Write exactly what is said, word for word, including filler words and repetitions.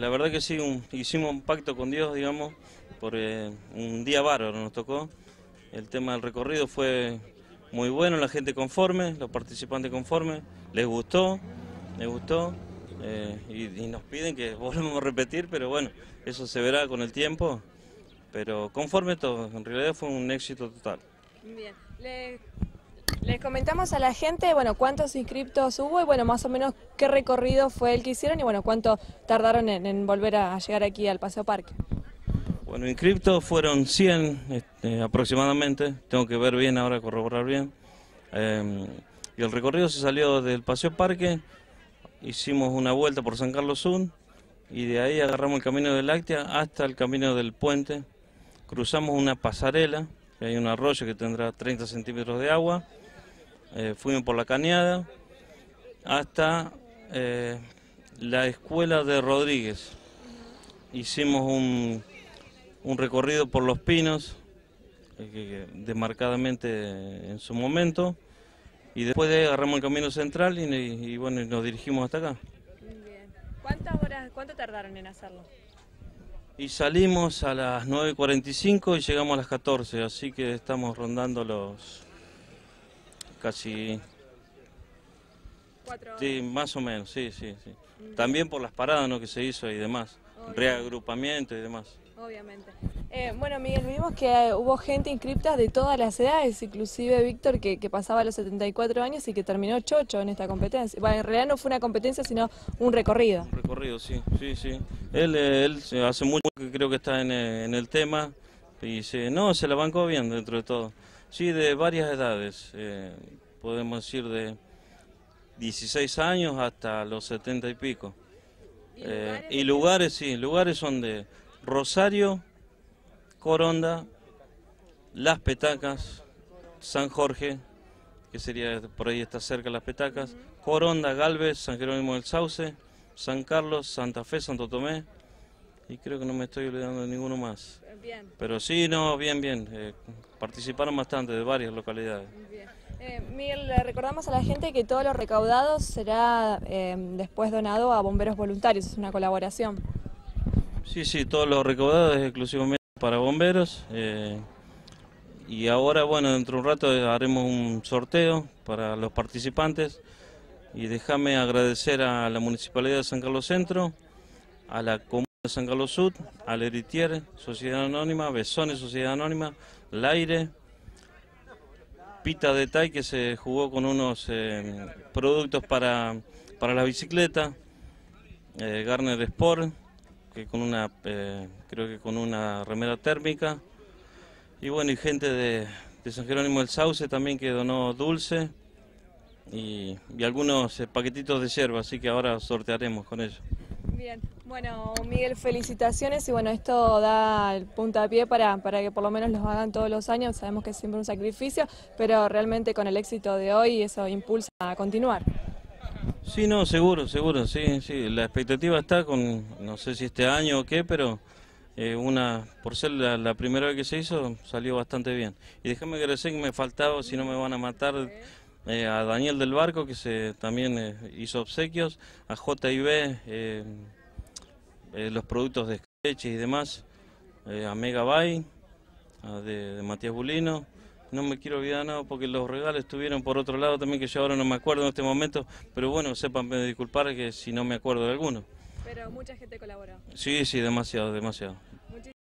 la verdad que sí, un, hicimos un pacto con Dios, digamos, por eh, un día bárbaro nos tocó. El tema del recorrido fue muy bueno, la gente conforme, los participantes conformes, les gustó, les gustó, eh, y, y nos piden que volvamos a repetir, pero bueno, eso se verá con el tiempo, pero conforme todo, en realidad fue un éxito total. Bien, le... Les comentamos a la gente, bueno, cuántos inscriptos hubo y bueno, más o menos qué recorrido fue el que hicieron y bueno, cuánto tardaron en, en volver a llegar aquí al Paseo Parque. Bueno, inscriptos fueron cien este, aproximadamente, tengo que ver bien ahora, corroborar bien. Eh, y el recorrido se salió del Paseo Parque, hicimos una vuelta por San Carlos Sur y de ahí agarramos el camino de Láctea hasta el camino del puente, cruzamos una pasarela, que hay un arroyo que tendrá treinta centímetros de agua. Eh, fuimos por la Cañada hasta eh, la escuela de Rodríguez. Hicimos un, un recorrido por Los Pinos, eh, demarcadamente en su momento, y después de ahí agarramos el camino central y, y bueno, y nos dirigimos hasta acá. Bien. ¿Cuántas horas, cuánto tardaron en hacerlo? Y salimos a las nueve y cuarenta y cinco y llegamos a las catorce, así que estamos rondando los casi... Cuatro horas. Sí, más o menos, sí, sí, sí. También por las paradas, ¿no?, que se hizo y demás, Obviamente. Reagrupamiento y demás. Obviamente. Eh, bueno, Miguel, vimos que eh, hubo gente inscripta de todas las edades, inclusive Víctor, que, que pasaba los setenta y cuatro años y que terminó chocho en esta competencia. Bueno, en realidad no fue una competencia, sino un recorrido. Un recorrido, sí, sí, sí. Él, eh, él hace mucho que creo que está en, eh, en el tema y se, no, se la bancó bien dentro de todo. Sí, de varias edades, eh, podemos decir de dieciséis años hasta los setenta y pico. ¿Y eh, lugares? y lugares, sí, lugares son de Rosario, Coronda, Las Petacas, San Jorge, que sería por ahí, está cerca Las Petacas, uh-huh. Coronda, Galvez, San Jerónimo del Sauce, San Carlos, Santa Fe, Santo Tomé, y creo que no me estoy olvidando de ninguno más. Bien. Pero sí, no, bien, bien, eh, participaron bastante de varias localidades. Bien. Eh, Miguel, le recordamos a la gente que todo lo recaudado será eh, después donado a bomberos voluntarios, es una colaboración. Sí, sí, todo lo recaudado es exclusivamente para bomberos, eh, y ahora, bueno, dentro de un rato haremos un sorteo para los participantes y déjame agradecer a la Municipalidad de San Carlos Centro, a la Comuna de San Carlos Sur, a Leritier, Sociedad Anónima, Besones, Sociedad Anónima, Laire, Pita de Tai, que se jugó con unos eh, productos para, para la bicicleta, eh, Garner Sport, que con una, eh, creo que con una remera térmica, y bueno, y gente de, de San Jerónimo del Sauce también que donó dulce, y, y algunos eh, paquetitos de yerba, así que ahora sortearemos con ellos. Bien, bueno, Miguel, felicitaciones y bueno, esto da el puntapié para, para que por lo menos los hagan todos los años. Sabemos que es siempre un sacrificio, pero realmente con el éxito de hoy eso impulsa a continuar. Sí, no, seguro, seguro, sí, sí. La expectativa está con, no sé si este año o qué, pero eh, una, por ser la, la primera vez que se hizo, salió bastante bien. Y déjame agradecer que me faltaba, si no me van a matar, eh, a Daniel del Barco, que se también eh, hizo obsequios, a J I B, eh, eh, los productos de escabeche y demás, eh, a Megabyte, a de, de Matías Bulino. No me quiero olvidar nada porque los regalos estuvieron por otro lado también, que yo ahora no me acuerdo en este momento, pero bueno, sepan disculpar que si no me acuerdo de alguno. Pero mucha gente colaboró. Sí, sí, demasiado, demasiado.